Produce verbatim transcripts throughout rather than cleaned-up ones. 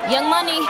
Ymhani.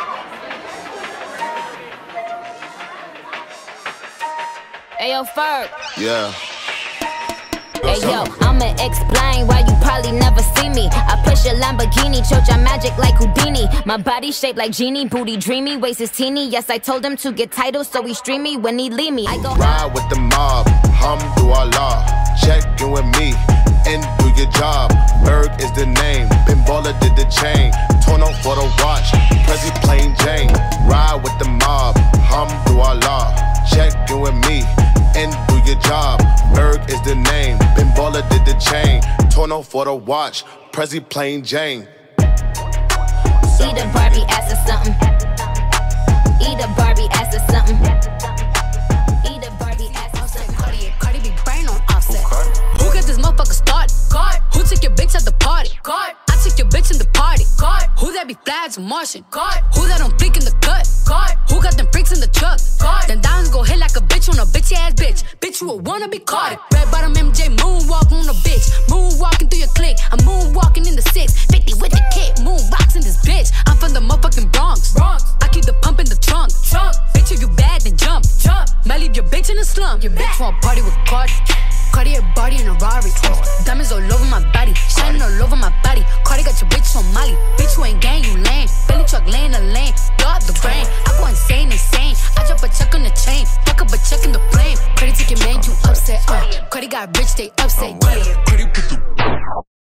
Ayo, Ferg. Yeah. Hey yo, I'ma explain why you probably never see me. I push a Lamborghini, choke your magic like Houdini. My body shaped like genie, booty dreamy, waist is teeny. Yes, I told him to get titles, so he stream me when he leave me. I go ride with the mob, Alhamdulillah. Check in with me and do your job. Ferg is the name, Pinballer did the chain. Torn up for the watch, Prezi plain Jane. Ride with the mob, Alhamdulillah. Check in with me and do your job. Ferg is the name, Pinballer did the chain. Torn up for the watch, Prezi plain Jane. Eat a Barbie ass or something. Eat a Barbie ass or something. Eat a Barbie ass or something. Cardi, Cardi be brain on offset. Who got this motherfucker started? God. Who took your bitch at the party? God. I took your bitch in the party. God. Who that be flags and Martian? God. Who that don't flick in the cut? God. Who got them freaks in the truck? God. Then diamonds go hit like a bitch on a bitchy ass bitch. Bitch, you a wanna be Cardi. Red bottom M J moonwalk on a bitch. Moonwalking through your clique. I'm moonwalking in the six fifty with the kid. Moon rocks in this bitch. I'm from the motherfucking Bronx. Bronx. I keep the pump in the trunk. Trunk. Bitch, if you bad, then jump. Jump. Might leave your bitch in the slum. Your bitch want party with Cardi. Cardi a body in a Rari. Diamonds all over my body, shining all over my body. Cardi got your bitch on Molly. Bitch, you ain't gang, you lame. Belly truck laying the lane. Blow up the brain. I go insane, insane. I drop a check on the chain. Fuck up a check in the flame. Cardi take your man, you upset. Uh. Cardi got rich, they upset. Yeah.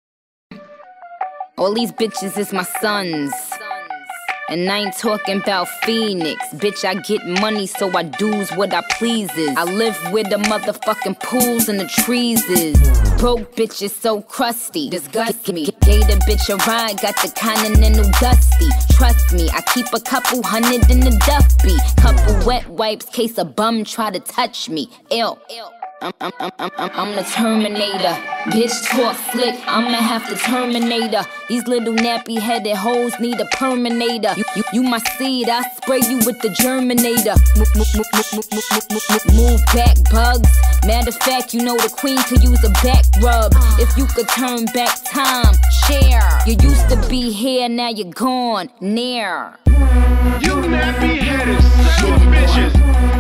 All these bitches is my sons. And I ain't talking about Phoenix. Bitch, I get money, so I do's what I pleases. I live where the motherfucking pools and the trees is. Broke bitches so crusty, disgust me. Gave the bitch a ride, got the continental dusty. Trust me, I keep a couple hundred in the duffy. Couple wet wipes, case a bum try to touch me. Ew. I'm, I'm, I'm, I'm, I'm the Terminator. Bitch talk slick, I'ma have to terminate her. These little nappy headed hoes need a perminator. You, you, you my seed, I spray you with the germinator. Move, move, move, move, move, move, move back, bugs. Matter of fact, you know the queen could use a back rub. If you could turn back time, share. You used to be here, now you're gone, near. You nappy headed son of bitches.